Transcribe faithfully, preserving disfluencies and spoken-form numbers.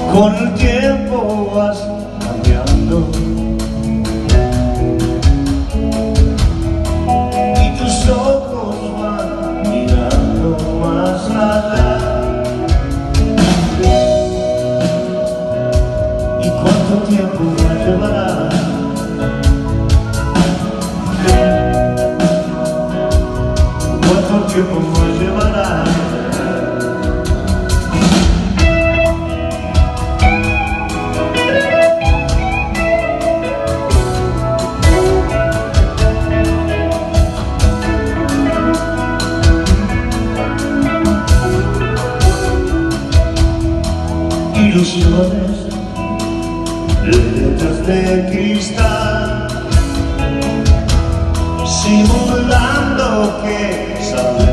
Con el tiempo vas cambiando y tus ojos van mirando más allá. ¿Y cuánto tiempo me llevará? ¿Cuánto tiempo me llevará? Ilusiones, letras de cristal, simulando que sabes